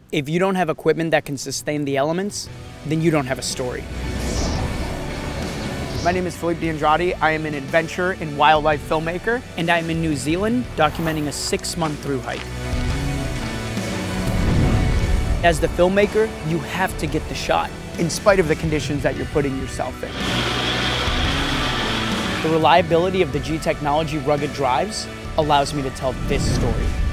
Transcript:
If you don't have equipment that can sustain the elements, then you don't have a story. My name is Philippe D'Andrade. I am an adventure and wildlife filmmaker. And I'm in New Zealand documenting a 6-month through hike. As the filmmaker, you have to get the shot, in spite of the conditions that you're putting yourself in. The reliability of the G Technology rugged drives allows me to tell this story.